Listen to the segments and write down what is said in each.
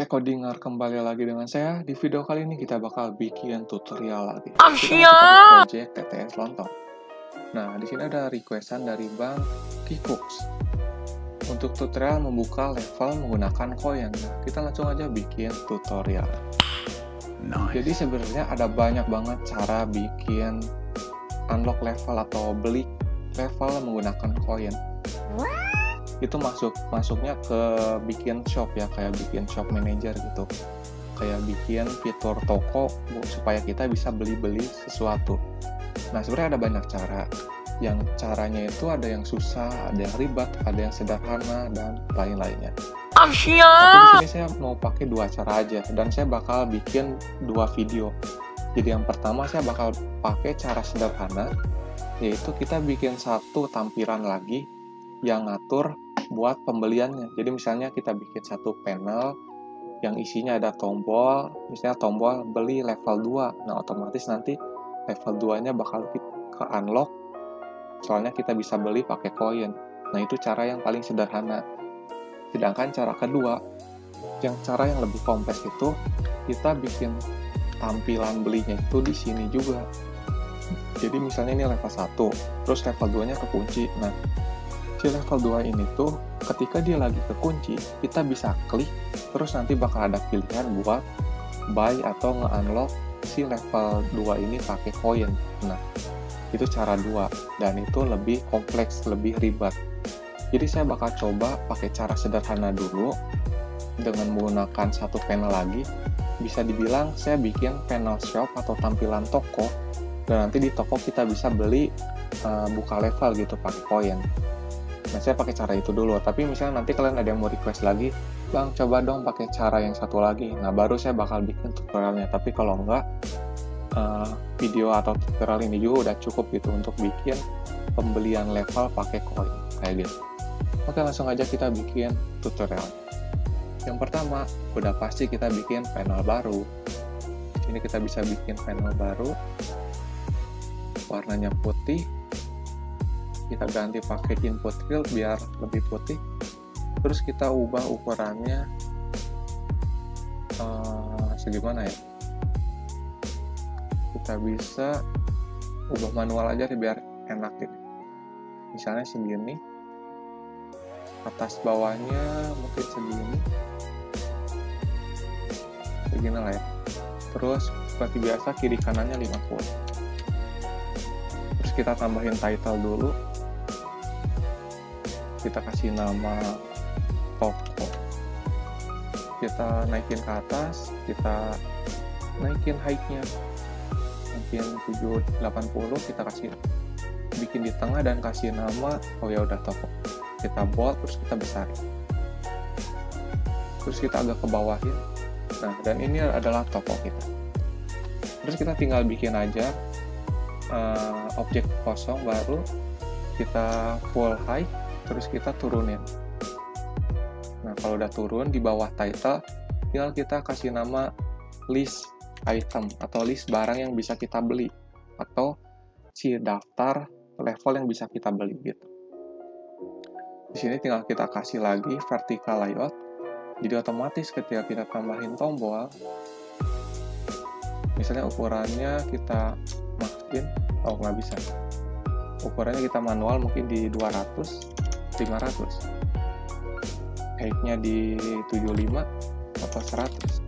Codingar, kembali lagi dengan saya. Di video kali ini kita bakal bikin tutorial lagi. Kita masih pakai project TTS Lontong. Nah, di sini ada requestan dari Bang Kikuks untuk tutorial membuka level menggunakan koin. Nah, kita langsung aja bikin tutorial. Jadi sebenarnya ada banyak banget cara bikin unlock level atau beli level menggunakan koin. Itu masuknya ke bikin shop ya, kayak bikin shop manager gitu, kayak bikin fitur toko supaya kita bisa beli sesuatu. Nah, sebenarnya ada banyak cara. Yang caranya itu ada yang susah, ada yang ribet, ada yang sederhana, dan lain-lainnya. Tapi di sini saya mau pakai dua cara aja, dan saya bakal bikin dua video. Jadi yang pertama saya bakal pakai cara sederhana, yaitu kita bikin satu tampilan lagi yang ngatur buat pembeliannya. Jadi misalnya kita bikin satu panel yang isinya ada tombol, misalnya tombol beli level 2. Nah, otomatis nanti level 2-nya bakal ke unlock, soalnya kita bisa beli pakai koin. Nah, itu cara yang paling sederhana. Sedangkan cara kedua, cara yang lebih kompleks itu, kita bikin tampilan belinya itu di sini juga. Jadi misalnya ini level 1, terus level 2-nya kekunci. Nah, si level 2 ini tuh ketika dia lagi kekunci, kita bisa klik, terus nanti bakal ada pilihan buat buy atau nge-unlock si level 2 ini pakai koin. Nah, itu cara 2, dan itu lebih kompleks, lebih ribet. Jadi saya bakal coba pakai cara sederhana dulu dengan menggunakan satu panel lagi. Bisa dibilang saya bikin panel shop atau tampilan toko, dan nanti di toko kita bisa beli buka level gitu pakai koin. Nah, saya pakai cara itu dulu. Tapi misalnya nanti kalian ada yang mau request lagi, Bang, coba dong pakai cara yang satu lagi. Nah, baru saya bakal bikin tutorialnya. Tapi kalau enggak, video atau tutorial ini juga udah cukup gitu untuk bikin pembelian level pakai koin kayak gitu. Oke, langsung aja kita bikin tutorial. Yang pertama, udah pasti kita bikin panel baru. Ini kita bisa bikin panel baru. Warnanya putih. Kita ganti pakai input fill biar lebih putih. Terus kita ubah ukurannya segimana ya? Kita bisa ubah manual aja biar enak gitu. Misalnya segini. Atas bawahnya mungkin segini. Segini lah ya. Terus seperti biasa kiri kanannya 50. Terus kita tambahin title dulu. Kita kasih nama toko, kita naikin ke atas, kita naikin height-nya mungkin 780, kita kasih bikin di tengah dan kasih nama, oh ya udah toko, kita bold, terus kita besarin, terus kita agak ke bawahin. Nah, dan ini adalah toko kita. Terus kita tinggal bikin aja objek kosong baru, kita full height, terus kita turunin. Nah, kalau udah turun di bawah title, tinggal kita kasih nama list item atau list barang yang bisa kita beli, atau si daftar level yang bisa kita beli gitu. Di sini tinggal kita kasih lagi vertical layout. Jadi otomatis ketika kita tambahin tombol, misalnya ukurannya kita masukin, oh nggak bisa. Ukurannya kita manual mungkin di 200, 500, height-nya di 75 atau 100,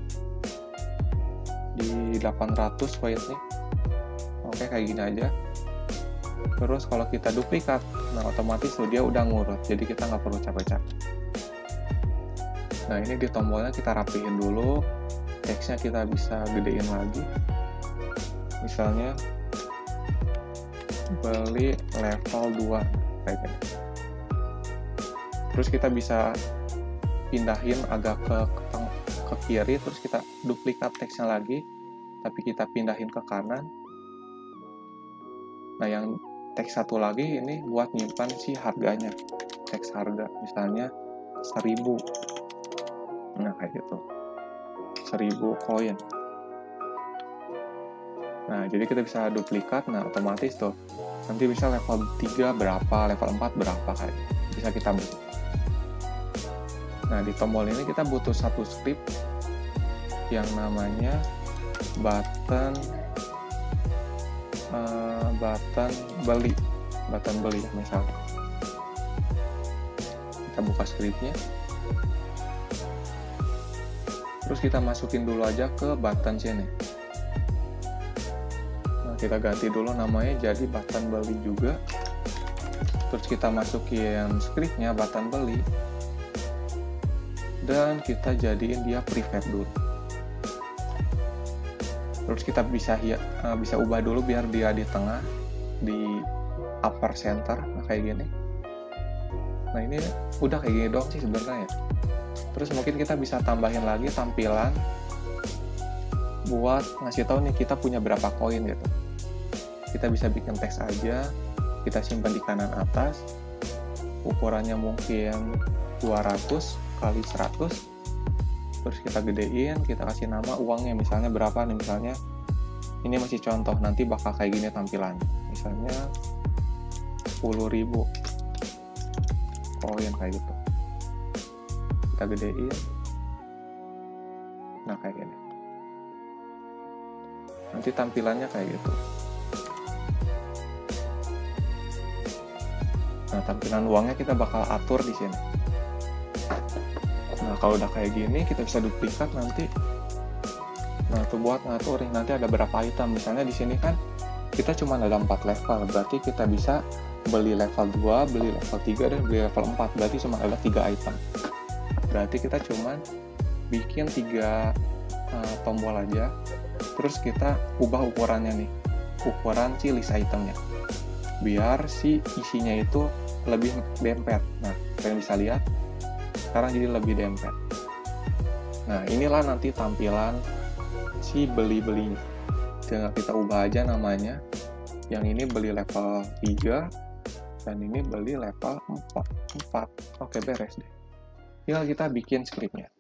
di 800 weight-nya. Oke, kayak gini aja. Terus kalau kita duplikat, nah otomatis dia udah ngurut, jadi kita nggak perlu capek-capek. Nah, ini di tombolnya kita rapihin dulu, teksnya kita bisa gedein lagi, misalnya beli level 2 kayak gini. Terus kita bisa pindahin agak ke kiri, terus kita duplikat teksnya lagi, tapi kita pindahin ke kanan. Nah, yang teks satu lagi ini buat nyimpan si harganya, teks harga, misalnya 1000. Nah, kayak gitu, 1000 koin. Nah, jadi kita bisa duplikat, nah otomatis tuh, nanti bisa level 3 berapa, level 4 berapa, kayak bisa kita beli. Nah, di tombol ini kita butuh satu script yang namanya button beli ya misalnya. Kita buka scriptnya, terus kita masukin dulu aja ke button sini. Nah, kita ganti dulu namanya jadi button beli juga. Terus kita masukin scriptnya button beli, dan kita jadiin dia private dulu. Terus kita bisa ubah dulu biar dia di tengah, di upper center, nah kayak gini. Nah ini udah kayak gini doang sih sebenarnya. Terus mungkin kita bisa tambahin lagi tampilan buat ngasih tahu nih kita punya berapa koin gitu. Kita bisa bikin teks aja, kita simpan di kanan atas, ukurannya mungkin 200 kali 100. Terus kita gedein, kita kasih nama uangnya, misalnya berapa nih, misalnya ini masih contoh, nanti bakal kayak gini tampilannya, misalnya 10.000 koin kayak gitu. Kita gedein, nah kayak gini, nanti tampilannya kayak gitu. Nah, tampilan uangnya kita bakal atur di sini. Nah, kalau udah kayak gini, kita bisa duplikat nanti. Nah, itu buat ngatur nanti ada berapa item. Misalnya di sini kan kita cuma ada 4 level, berarti kita bisa beli level 2, beli level 3, dan beli level 4. Berarti cuma ada 3 item. Berarti kita cuma bikin 3 tombol aja. Terus kita ubah ukurannya nih, ukuran si list itemnya, biar si isinya itu lebih dempet. Nah, kalian bisa lihat sekarang jadi lebih dempet. Nah, inilah nanti tampilan si beli-belinya. Tinggal kita ubah aja namanya. Yang ini beli level 3, dan ini beli level 4. Oke, beres deh. Tinggal kita bikin scriptnya.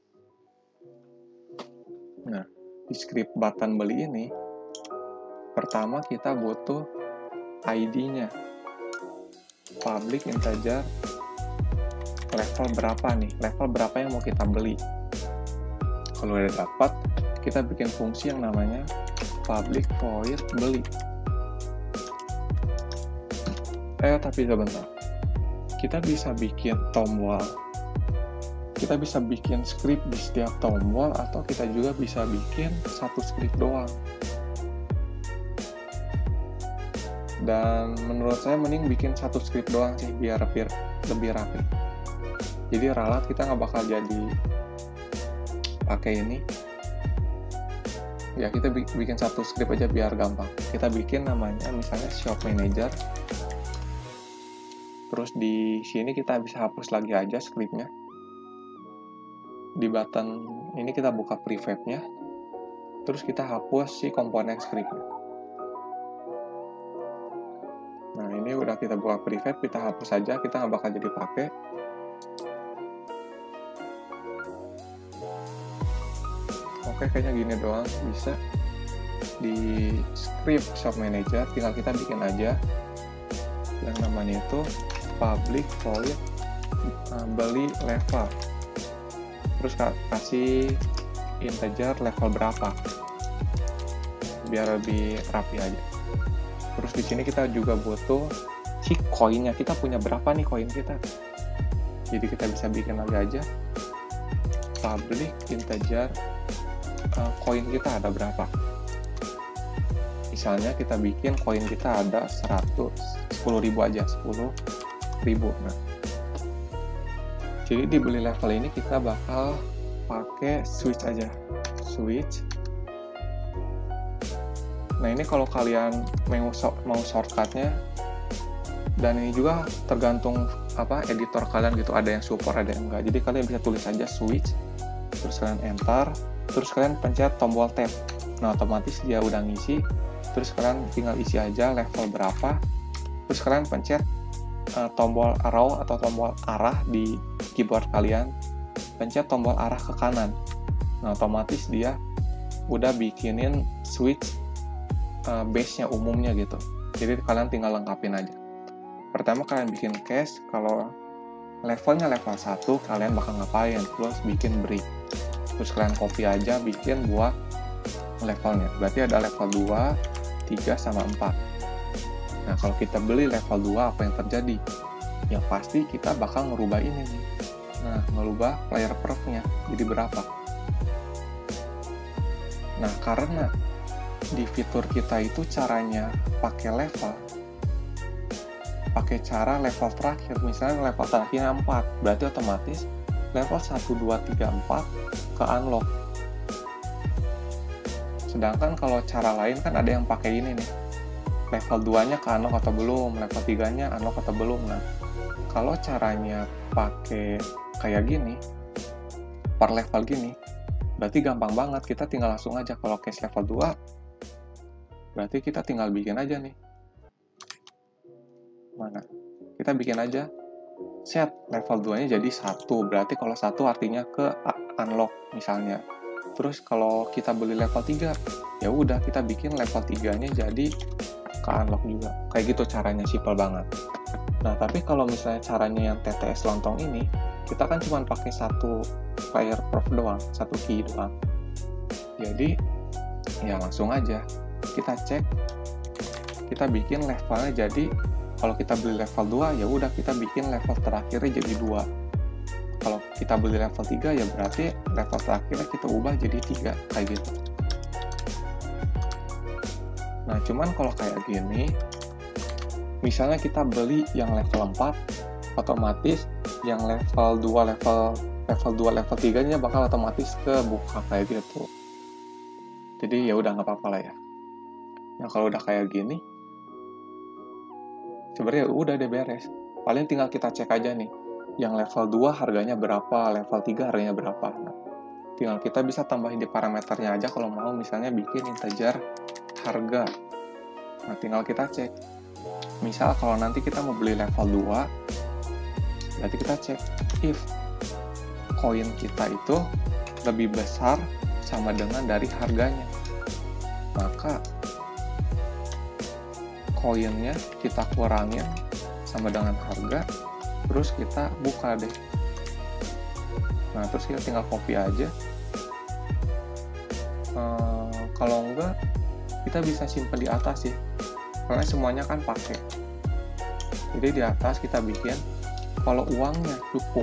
Nah, di script button beli ini, pertama kita butuh ID-nya. Public integer level berapa nih, level berapa yang mau kita beli. Kalau udah dapat, kita bikin fungsi yang namanya public void beli. Tapi sebentar, kita bisa bikin tombol, kita bisa bikin script di setiap tombol, atau kita juga bisa bikin satu script doang. Dan menurut saya mending bikin satu script doang sih, biar lebih rapi. Jadi ralat kita nggak bakal jadi pakai ini. Ya, kita bikin satu script aja biar gampang. Kita bikin namanya misalnya shop manager. Terus di sini kita bisa hapus lagi aja scriptnya. Di button ini kita buka private-nya. Terus kita hapus si komponen scriptnya. Nah, ini udah kita buka private, kita hapus aja, kita nggak bakal jadi pakai. Oke, kayaknya gini doang bisa. Di script shop manager tinggal kita bikin aja yang namanya itu public void beli level. Terus kasih integer level berapa, biar lebih rapi aja. Terus di sini kita juga butuh si koinnya, kita punya berapa nih koin kita. Jadi kita bisa bikin lagi aja public integer koin kita ada berapa. Misalnya kita bikin koin kita ada 10.000 aja, 10.000. Nah, jadi di beli level ini kita bakal pakai switch aja, switch. Nah, ini kalau kalian mau shortcutnya, dan ini juga tergantung editor kalian gitu, ada yang support ada yang enggak. Jadi kalian bisa tulis aja switch, terus kalian enter, terus kalian pencet tombol tab. Nah, otomatis dia udah ngisi. Terus kalian tinggal isi aja level berapa. Terus kalian pencet tombol arrow atau tombol arah di keyboard kalian. Pencet tombol arah ke kanan. Nah, otomatis dia udah bikinin switch base-nya umumnya gitu. Jadi kalian tinggal lengkapin aja. Pertama kalian bikin case, kalau levelnya level 1, kalian bakal ngapain? Terus bikin break. Terus kalian copy aja, bikin buat levelnya. Berarti ada level 2, 3, sama 4. Nah, kalau kita beli level 2, apa yang terjadi? Yang pasti kita bakal ngerubah ini nih. Nah, ngerubah player perf-nya jadi berapa. Nah, karena di fitur kita itu caranya pakai level, pakai cara level terakhir. Misalnya level terakhirnya 4, berarti otomatis level 1, 2, 3, 4 ke unlock. Sedangkan kalau cara lain kan ada yang pakai ini nih, level 2-nya ke unlock atau belum, level 3-nya unlock atau belum. Nah, kalau caranya pakai kayak gini, per level gini, berarti gampang banget. Kita tinggal langsung aja, kalau case level 2, berarti kita tinggal bikin aja nih. Mana? Kita bikin aja, set level 2-nya jadi 1, berarti kalau 1 artinya ke unlock misalnya. Terus kalau kita beli level 3, ya udah kita bikin level 3-nya jadi ke unlock juga. Kayak gitu caranya, simple banget. Nah, tapi kalau misalnya caranya yang TTS lontong ini, kita kan cuma pakai satu player proof doang, satu key doang. Jadi, ya langsung aja kita cek, kita bikin levelnya jadi, kalau kita beli level 2, ya udah kita bikin level terakhirnya jadi 2. Kalau kita beli level 3, ya berarti level terakhirnya kita ubah jadi 3, kayak gitu. Nah, cuman kalau kayak gini, misalnya kita beli yang level 4, otomatis yang level 2, level 3-nya bakal otomatis kebuka kayak gitu. Jadi ya udah nggak apa-apa lah ya. Nah, kalau udah kayak gini, sebenarnya udah deh beres. Paling tinggal kita cek aja nih, yang level 2 harganya berapa, level 3 harganya berapa. Nah, tinggal kita bisa tambahin di parameternya aja kalau mau misalnya bikin integer harga. Nah, tinggal kita cek. Misal kalau nanti kita mau beli level 2, berarti kita cek if koin kita itu lebih besar sama dengan dari harganya. Maka koinnya kita kurangin sama dengan harga, terus kita buka deh. Nah, terus kita tinggal copy aja. Kalau enggak, kita bisa simpan di atas sih, karena semuanya kan pakai. Jadi di atas kita bikin, kalau uangnya cukup,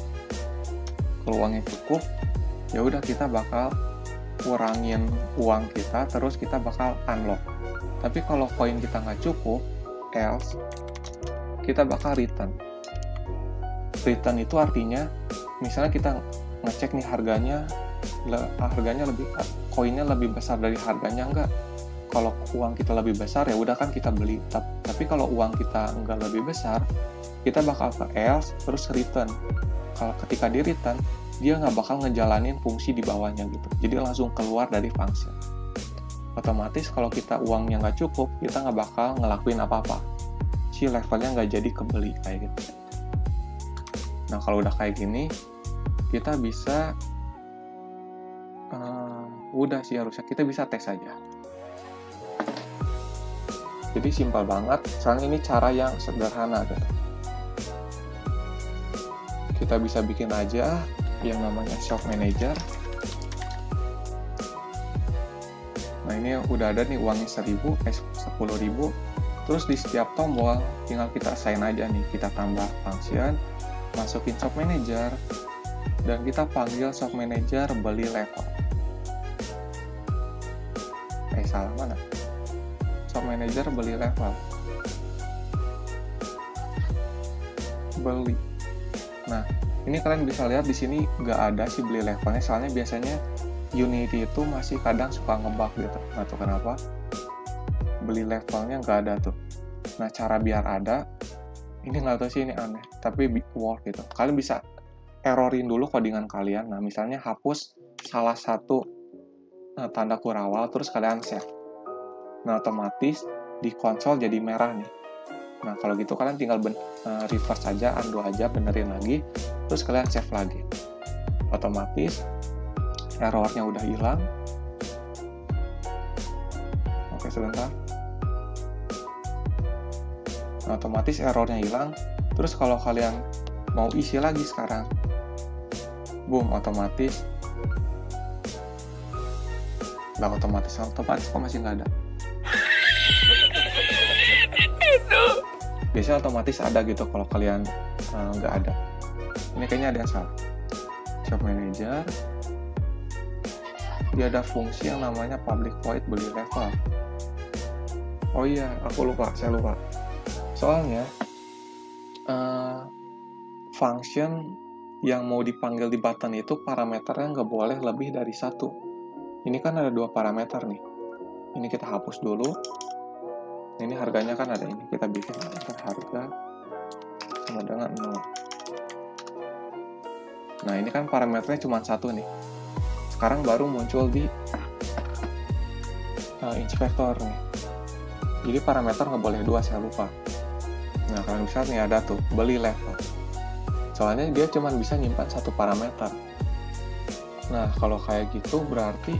ya udah kita bakal kurangin uang kita, terus kita bakal unlock. Tapi kalau koin kita nggak cukup, else, kita bakal return. Return itu artinya, misalnya kita ngecek nih harganya lebih, koinnya lebih besar dari harganya enggak. Kalau uang kita lebih besar, ya udah kan kita beli. Tapi kalau uang kita nggak lebih besar, kita bakal ke else, terus return. Kalau ketika di return, dia nggak bakal ngejalanin fungsi di bawahnya gitu. Jadi langsung keluar dari function. Otomatis kalau kita uangnya nggak cukup, kita nggak bakal ngelakuin apa-apa. Si levelnya nggak jadi kebeli kayak gitu. Nah, kalau udah kayak gini, kita bisa udah sih harusnya kita bisa tes aja. Jadi simpel banget, soalnya ini cara yang sederhana gitu. Kita bisa bikin aja yang namanya shop manager. Nah, ini udah ada nih uangnya 10.000, 10.000. Terus di setiap tombol tinggal kita assign aja nih, kita tambah function, masukin shop manager, dan kita panggil shop manager beli level. Salah mana? Shop manager beli level. Beli. Nah, ini kalian bisa lihat di sini nggak ada sih beli levelnya, soalnya biasanya Unity itu masih kadang suka ngebug gitu. Nggak tahu kenapa. Beli levelnya nggak ada tuh. Nah, cara biar ada, ini nggak tahu sih ini aneh, tapi work gitu. Kalian bisa errorin dulu codingan kalian. Nah, misalnya hapus salah satu tanda kurawal, terus kalian save. Nah, otomatis di konsol jadi merah nih. Nah, kalau gitu kalian tinggal reverse aja, undo aja, benerin lagi, terus kalian save lagi. Otomatis errornya udah hilang. Oke, sebentar. Nah, otomatis errornya hilang. Terus kalau kalian mau isi lagi sekarang, boom, otomatis Nggak otomatis kok masih nggak ada. Biasanya otomatis ada gitu kalau kalian nggak ada. Ini kayaknya ada yang salah. Shop Manager, dia ada fungsi yang namanya public void beli level. Oh iya, saya lupa. Soalnya function yang mau dipanggil di button itu parameternya nggak boleh lebih dari 1. Ini kan ada 2 parameter nih. Ini kita hapus dulu. Ini harganya kan ada ini. Kita bikin harga sama dengan 0. Nah, ini kan parameternya cuma 1 nih. Sekarang baru muncul di inspektor nih. Jadi parameter nggak boleh 2, saya lupa. Nah, kalian bisa nih ada tuh, beli level. Soalnya dia cuma bisa nyimpan 1 parameter. Nah, kalau kayak gitu berarti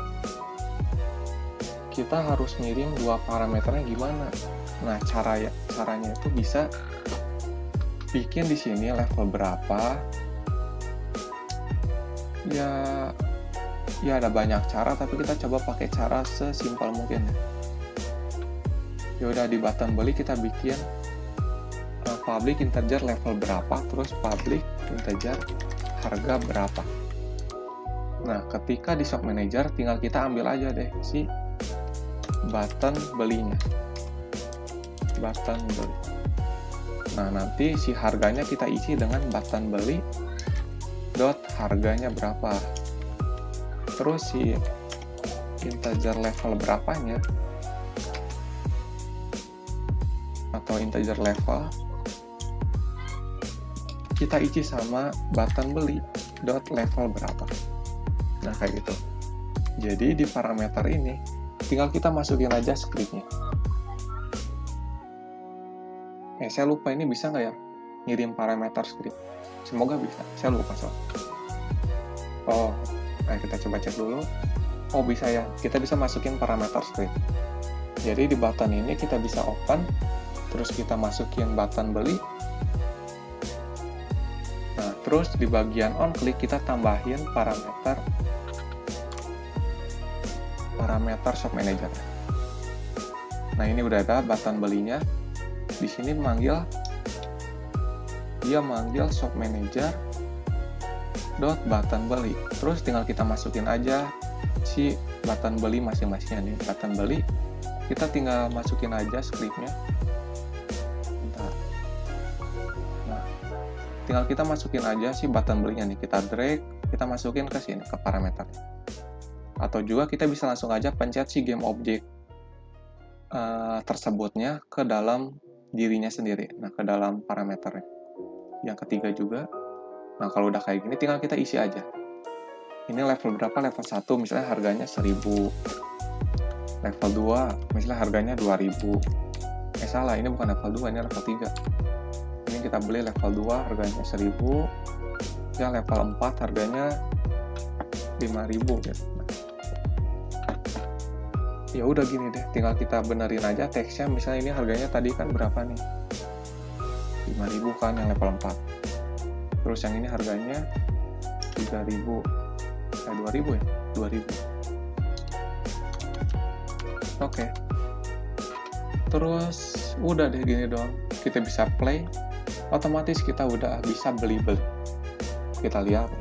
kita harus ngirim 2 parameternya gimana? Nah, caranya itu bisa bikin di sini level berapa. Ya ada banyak cara, tapi kita coba pakai cara sesimpel mungkin. Ya udah, di button beli kita bikin public integer level berapa, terus public integer harga berapa. Nah, ketika di shop manager tinggal kita ambil aja deh si button belinya. Button beli. Nah, nanti si harganya kita isi dengan button beli dot harganya berapa. Terus si integer level berapanya atau integer level kita isi sama button beli dot level berapa. Nah, kayak gitu. Jadi di parameter ini tinggal kita masukin aja scriptnya. Saya lupa ini bisa nggak ya ngirim parameter script. Semoga bisa. Saya lupa soalnya. Oh, nah kita coba cek dulu. Oh, bisa ya. Kita bisa masukin parameter script. Jadi di button ini kita bisa open, terus kita masukin button beli. Nah, terus di bagian on click kita tambahin parameter shop manager. Nah, ini udah ada button belinya. Di sini dia manggil shop manager dot button beli. Terus tinggal kita masukin aja si button beli masing-masingnya nih. Button beli kita tinggal masukin aja scriptnya. Nah, tinggal kita masukin aja si button belinya nih. Kita drag, kita masukin ke sini ke parameter. Atau juga kita bisa langsung aja pencet si game object tersebutnya ke dalam dirinya sendiri. Nah, ke dalam parameternya. Yang ketiga juga. Nah, kalau udah kayak gini tinggal kita isi aja. Ini level berapa? Level 1 misalnya harganya 1000. Level 2 misalnya harganya 2000. Salah, ini bukan level 2, ini level 3. Ini kita beli level 2 harganya 1000. Ya, level 4 harganya 5000 gitu. Ya udah gini deh, tinggal kita benerin aja teksnya. Misalnya ini harganya tadi kan berapa nih? 5000 kan yang level 4. Terus yang ini harganya 3000. 2000 ya? 2000. Oke. Terus udah deh gini doang. Kita bisa play, otomatis kita udah bisa beli. Kita lihat.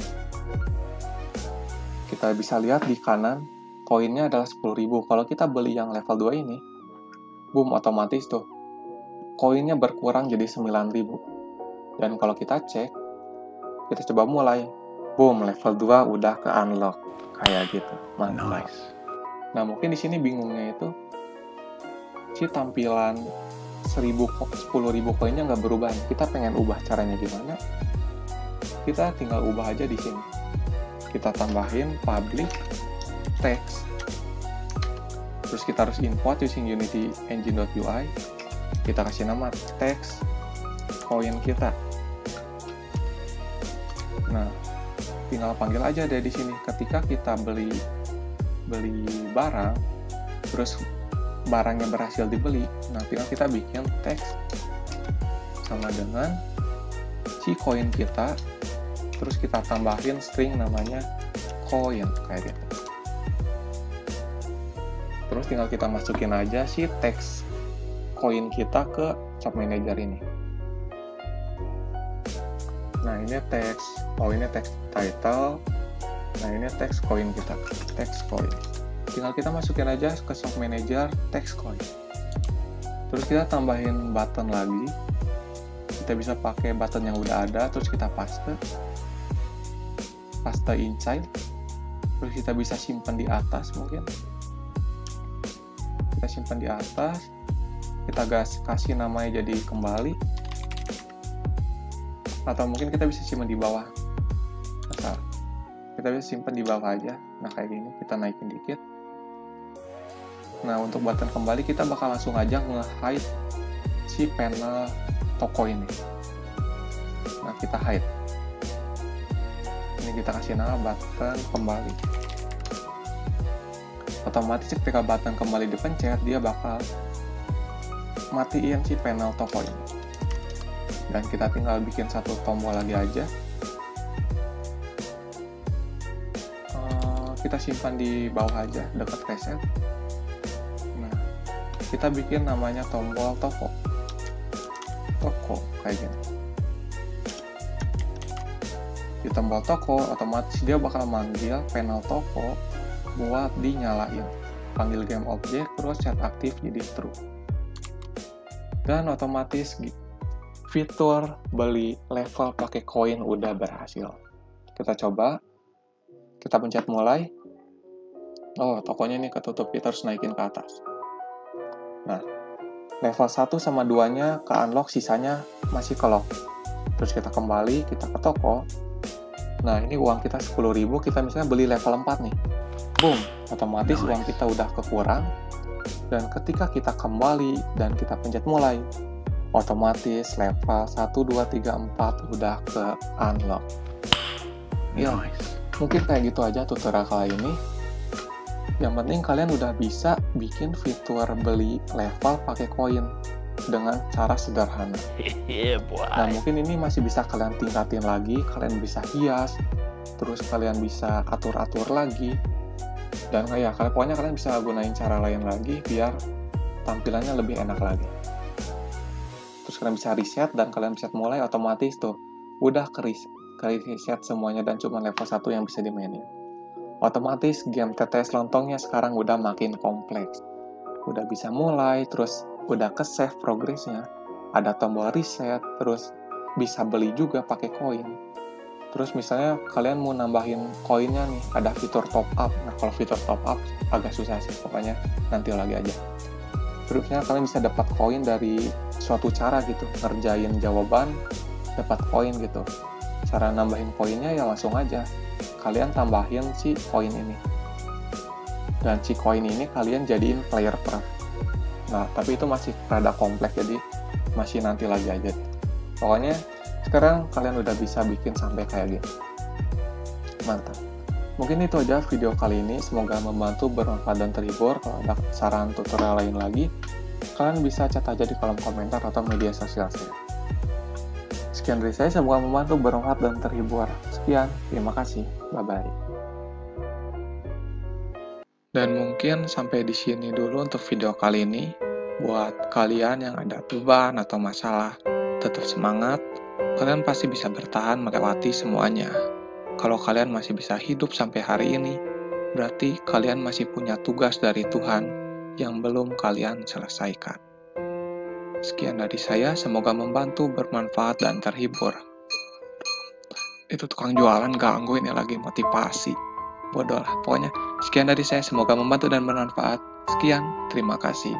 Kita bisa lihat di kanan koinnya adalah 10.000. Kalau kita beli yang level 2 ini, boom, otomatis tuh koinnya berkurang jadi 9.000. Dan kalau kita cek, kita coba mulai, boom, level 2 udah ke unlock kayak gitu. Mantap. Nice. Nah, mungkin di sini bingungnya itu si tampilan 10.000 koinnya nggak berubah. Kita pengen ubah caranya gimana? Kita tinggal ubah aja di sini. Kita tambahin public text. Terus kita harus import using Unity Engine.ui. Kita kasih nama text koin kita. Nah, tinggal panggil aja deh di sini. Ketika kita beli barang, terus barangnya berhasil dibeli, nah tinggal kita bikin text sama dengan si koin kita, terus kita tambahin string namanya koin kayak gitu. Terus tinggal kita masukin aja si teks koin kita ke shop manager ini. Nah, ini teks, ini teks title. Nah, ini teks koin kita, teks koin. Tinggal kita masukin aja ke shop manager teks koin. Terus kita tambahin button lagi. Kita bisa pakai button yang udah ada, terus kita paste inside. Terus kita bisa simpan di atas mungkin. Kita simpan di atas. Kita kasih namanya jadi kembali. Atau mungkin kita bisa simpan di bawah. Asal kita bisa simpan di bawah aja. Nah, kayak gini, kita naikin dikit. Nah, untuk button kembali kita bakal langsung aja nge-hide si panel toko ini. Nah, kita hide. Ini kita kasih nama button kembali. Otomatis ketika button kembali dipencet, dia bakal matiin si panel toko ini. Dan kita tinggal bikin satu tombol lagi aja. Kita simpan di bawah aja, dekat reset. Nah, kita bikin namanya tombol toko, kayak gini. Di tombol toko, otomatis dia bakal manggil panel toko buat dinyalain. Panggil game object, terus set aktif jadi true. Dan otomatis fitur beli level pakai koin udah berhasil. Kita coba, kita pencet mulai. Oh, tokonya ini ketutup, kita harus naikin ke atas. Nah, level 1 sama 2-nya ke unlock, sisanya masih ke lock. Terus kita kembali, kita ke toko. Nah, ini uang kita 10.000, kita misalnya beli level 4 nih. Boom, otomatis uang kita udah kekurang. Dan ketika kita kembali dan kita pencet mulai, otomatis level 1, 2, 3, 4 udah ke unlock. Ya, mungkin kayak gitu aja tutorial kali ini. Yang penting kalian udah bisa bikin fitur beli level pakai koin dengan cara sederhana. Nah, mungkin ini masih bisa kalian tingkatin lagi, kalian bisa hias, terus kalian bisa atur-atur lagi. Dan pokoknya kalian bisa gunain cara lain lagi biar tampilannya lebih enak lagi. Terus kalian bisa reset dan kalian bisa mulai, otomatis tuh udah ke reset semuanya dan cuma level 1 yang bisa dimainin. Otomatis game TTS lontongnya sekarang udah makin kompleks. Udah bisa mulai, terus udah ke save progressnya, ada tombol reset, terus bisa beli juga pakai koin. Terus misalnya kalian mau nambahin koinnya nih, ada fitur top up. Nah, kalau fitur top up agak susah sih, pokoknya nanti lagi aja. Terusnya kalian bisa dapat koin dari suatu cara gitu, ngerjain jawaban, dapat koin gitu. Cara nambahin koinnya ya langsung aja, kalian tambahin si koin ini. Dan si koin ini kalian jadiin player proof. Nah, tapi itu masih rada kompleks, jadi masih nanti lagi aja. Pokoknya sekarang kalian udah bisa bikin sampai kayak gini. Mantap. Mungkin itu aja video kali ini, semoga membantu, bermanfaat, dan terhibur. Kalau ada saran tutorial lain lagi, kalian bisa chat aja di kolom komentar atau media sosial saya. Sekian dari saya, semoga membantu, bermanfaat, dan terhibur. Sekian, terima kasih, bye-bye. Dan mungkin sampai di sini dulu untuk video kali ini. Buat kalian yang ada beban atau masalah, tetap semangat, kalian pasti bisa bertahan melewati semuanya. Kalau kalian masih bisa hidup sampai hari ini, berarti kalian masih punya tugas dari Tuhan yang belum kalian selesaikan. Sekian dari saya, semoga membantu, bermanfaat, dan terhibur. Itu tukang jualan ganggu, ini lagi motivasi. Bodoh lah, pokoknya sekian dari saya, semoga membantu dan bermanfaat. Sekian, terima kasih.